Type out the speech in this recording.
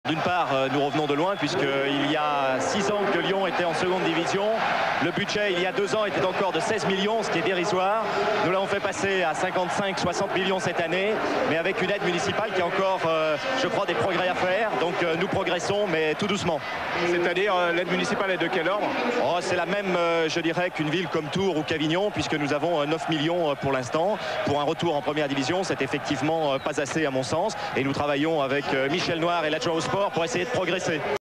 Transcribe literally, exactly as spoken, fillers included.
D'une part, nous revenons de loin puisqu'il y a six ans que Lyon était en seconde division. Le budget, il y a deux ans, était encore de seize millions, ce qui est dérisoire. Nous l'avons fait passer à cinquante-cinq soixante millions cette année, mais avec une aide municipale qui a encore, euh, je crois, des progrès à faire. Donc euh, nous progressons, mais tout doucement. C'est-à-dire, euh, l'aide municipale est de quel ordre? Oh, c'est la même, euh, je dirais, qu'une ville comme Tours ou qu'Avignon, puisque nous avons euh, neuf millions euh, pour l'instant. Pour un retour en première division, c'est effectivement euh, pas assez à mon sens. Et nous travaillons avec euh, Michel Noir et l'adjoint au sport pour essayer de progresser.